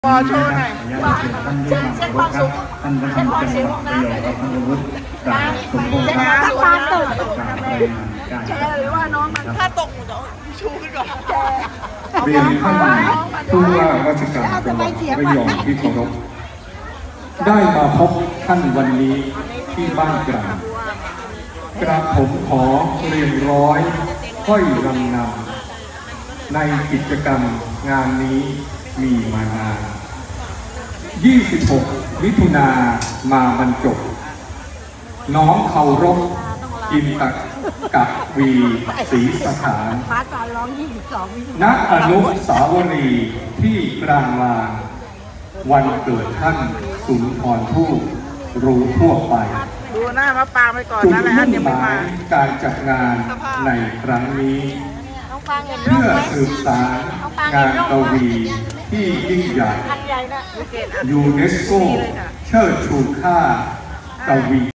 พอโชว์หน่อยเส้นความสูงเส้นความสูงนะเส้นความตกแกหรือว่าน้องมันถ้าตกหนูจะชูขึ้นก่อนเรียนท่านผู้ว่าราชการจังหวัดระยองที่เคารพได้มาพบท่านวันนี้ที่บ้านกลางกระผมขอเรียนร้อยค่อยรำนำในกิจกรรมงานนี้มีมานาน26 มิถุนามาบรรจบน้องเคารพอินตกะวีศรีสถานณอนุสาวรีย์ที่กลางลานวันเกิดท่านสุนทรภู่รู้ทั่วไปดูหน้ามาปางไปก่อนนะแล้วยังไม่มาการจัดงานในครั้งนี้เพื่อสืบสานงานกวีที่ยิ่งใหญ่ยูเนสโกเชิดชูค่ากวี